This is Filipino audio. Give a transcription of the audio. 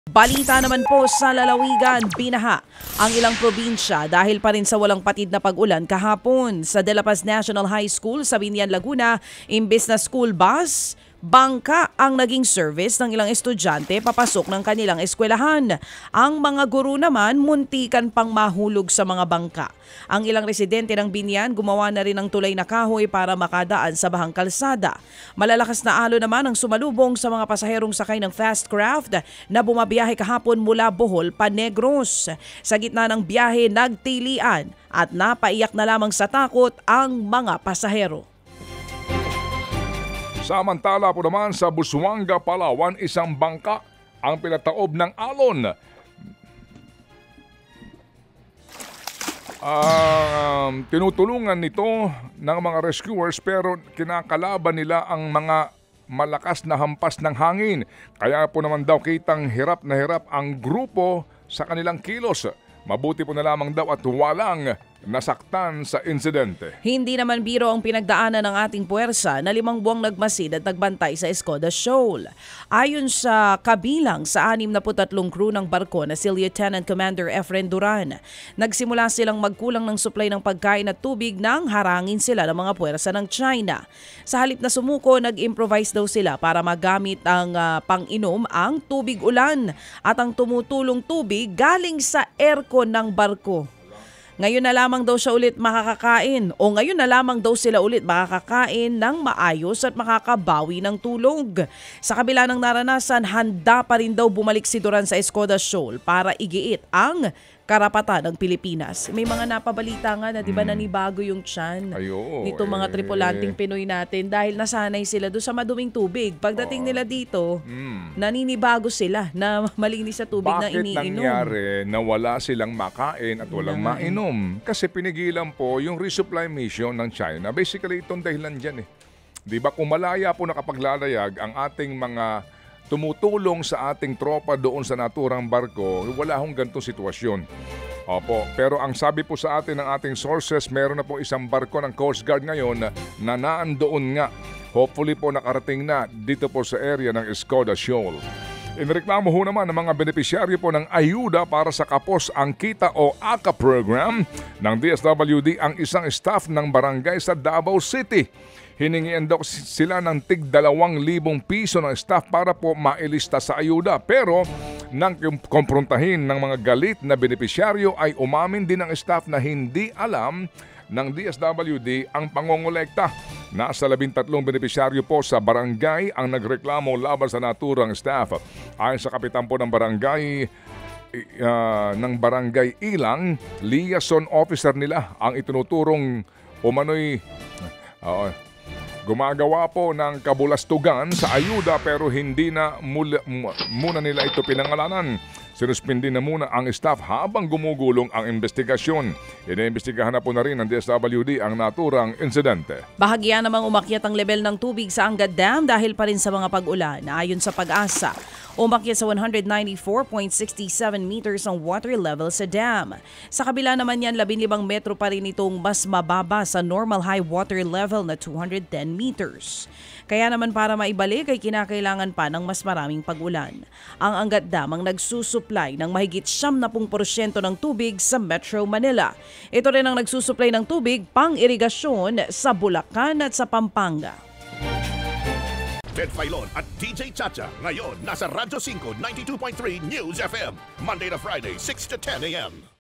Balita naman po sa lalawigan, binaha ang ilang probinsya dahil pa rin sa walang patid na pag-ulan kahapon. Sa De La Paz National High School sa Binian, Laguna, imbes na school bus, bangka ang naging service ng ilang estudyante papasok ng kanilang eskwelahan. Ang mga guro naman muntikan pang mahulog sa mga bangka. Ang ilang residente ng Binian gumawa na rin ng tulay na kahoy para makadaan sa bahang kalsada. Malalakas na alon naman ang sumalubong sa mga pasaherong sakay ng fast craft na bumabiyahe kahapon mula Bohol pa Negros. Sa gitna ng biyahe, nagtilian at napaiyak na lamang sa takot ang mga pasahero. Samantala po naman sa Busuanga, Palawan, isang bangka ang pinataob ng alon. Tinutulungan nito ng mga rescuers pero kinakalaban nila ang mga malakas na hampas ng hangin. Kaya po naman daw kitang hirap na hirap ang grupo sa kanilang kilos. Mabuti po na lamang daw at walang nasaktan sa insidente. Hindi naman biro ang pinagdaanan ng ating puwersa na 5 buwang nagmasid at nagbantay sa Escoda Shoal. Ayon sa kabilang sa 63 crew ng barko na si Lieutenant Commander Efren Duran, nagsimula silang magkulang ng supply ng pagkain at tubig nang harangin sila ng mga puwersa ng China. Sa halip na sumuko, nag-improvise daw sila para magamit ang pang-inom ang tubig ulan at ang tumutulong tubig galing sa aircon ng barko. Ngayon na lamang daw siya ulit makakakain o ngayon na lamang daw sila ulit makakakain ng maayos at makakabawi ng tulog. Sa kabila ng naranasan, handa pa rin daw bumalik si Duran sa Escoda Shoal para igiit ang karapatan ng Pilipinas. May mga napabalita nga na 'di ba nanibago yung tiyan nito mga tripulanting Pinoy natin dahil nasanay sila doon sa maduming tubig. Pagdating nila dito, naninibago sila na malinis sa tubig na iniinom. Bakit nangyari na wala silang makain at walang mainom? Kasi pinigilan po yung resupply mission ng China. Basically, itong dahilan dyan eh. Di ba kung malaya po nakapaglalayag ang ating mga tumutulong sa ating tropa doon sa naturang barko, wala hong ganitong sitwasyon. Opo, pero ang sabi po sa atin ng ating sources, meron na po isang barko ng Coast Guard ngayon na naandoon nga. Hopefully po nakarating na dito po sa area ng Escoda Shoal. Inireklamo ho naman ng mga benepisyaryo po ng ayuda para sa Kapos ang Kita o AKA program ng DSWD ang isang staff ng barangay sa Davao City. Hiningian daw sila ng tig 2,000 piso ng staff para po mailista sa ayuda. Pero nang komprontahin ng mga galit na benepisyaryo ay umamin din ng staff na hindi alam ng DSWD ang pangongolekta. Nasa 13 benepisyaryo po sa barangay ang nagreklamo laban sa naturang staff. Ayon sa kapitan po ng barangay Ilang, liaison officer nila ang itinuturong umano'y gumagawa po ng kabulastugan sa ayuda pero hindi na muna nila ito pinangalanan. Sinuspindi na muna ang staff habang gumugulong ang investigasyon. Iniimbestigahan na po na rin ng DSWD ang naturang insidente. Bahagya namang umakyat ang level ng tubig sa Angat Dam dahil pa rin sa mga pag-ulan. Ayon sa Pag-asa, umakyat sa 194.67 meters ang water level sa dam. Sa kabila naman yan, 15 metro pa rin itong mas mababa sa normal high water level na 210 meters. Kaya naman para maibalik ay kinakailangan pa ng mas maraming pag-ulan. Ang Angat Dam ang nagsusupply ng mahigit 70% ng tubig sa Metro Manila. Ito rin ang nagsusupply ng tubig pang-irigasyon sa Bulacan at sa Pampanga. Ted Filon at DJ Chacha ngayon nasa Radyo 5 92.3 News FM Monday to Friday 6 to 10 a.m.